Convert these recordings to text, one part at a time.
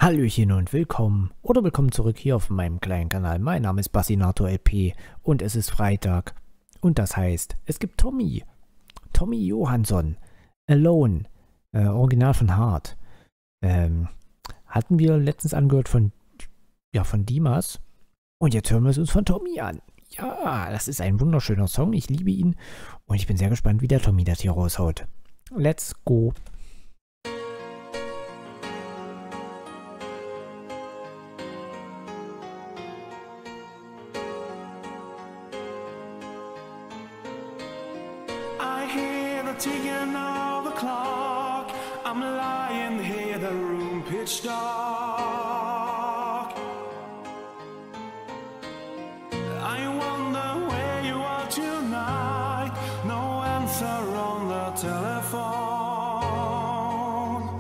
Hallöchen und willkommen zurück hier auf meinem kleinen Kanal. Mein Name ist Bassinator LP und es ist Freitag und das heißt, es gibt Tommy Johansson, Alone, Original von Heart. Hatten wir letztens angehört von Dimas und jetzt hören wir es uns von Tommy an. Ja, das ist ein wunderschöner Song, ich liebe ihn und ich bin sehr gespannt, wie der Tommy das hier raushaut. Let's go! Ticking of the clock, I'm lying here, the room pitch dark. I wonder where you are tonight, no answer on the telephone.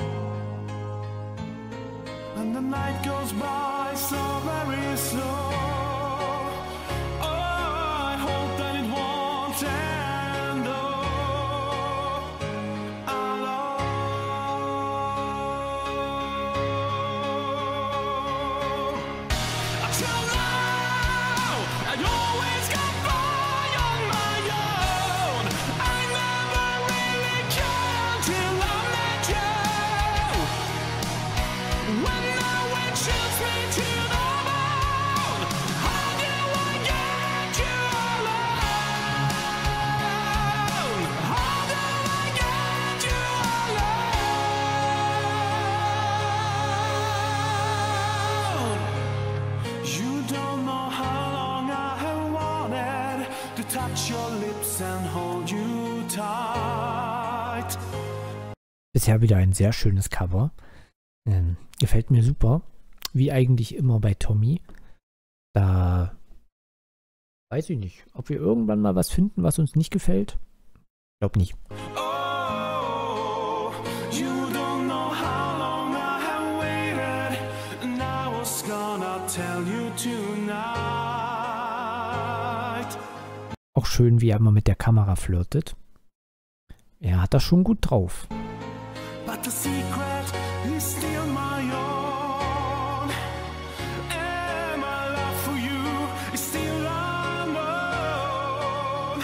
And the night goes by so very slow. Touch your lips and hold you tight. Bisher wieder ein sehr schönes Cover. Gefällt mir super. Wie eigentlich immer bei Tommy. Da weiß ich nicht, ob wir irgendwann mal was finden, was uns nicht gefällt. Glaub nicht. Oh, you don't know how long I have waited, and I was gonna tell you tonight. Auch schön, wie er immer mit der Kamera flirtet. Er hat das schon gut drauf. But the secret is still my own. And my love for you is still unknown.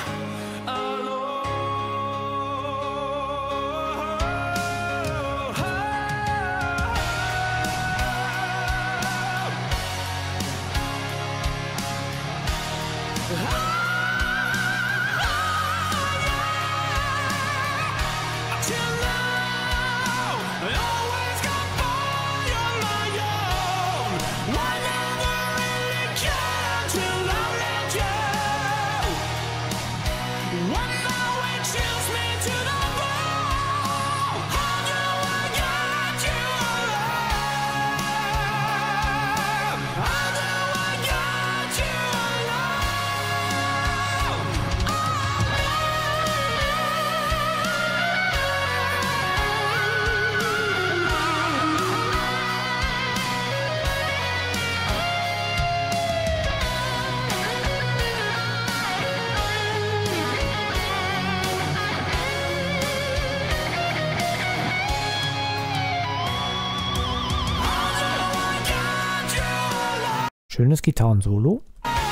Schönes Gitarrensolo.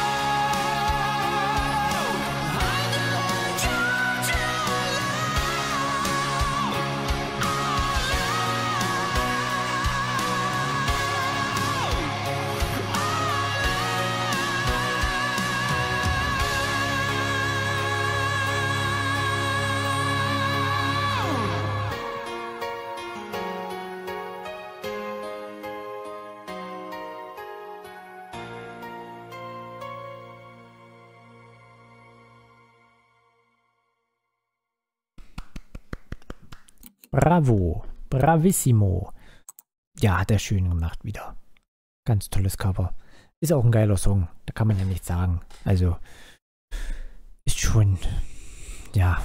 Bravo, bravissimo. Ja, hat er schön gemacht wieder. Ganz tolles Cover. Ist auch ein geiler Song, da kann man ja nichts sagen. Also, ist schon, ja.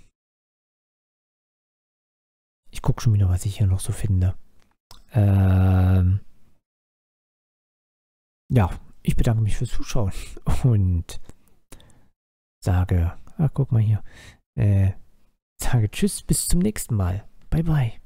Ich gucke schon wieder, was ich hier noch so finde. Ja, ich bedanke mich fürs Zuschauen und sage, guck mal hier, sage tschüss, bis zum nächsten Mal. Bye, bye.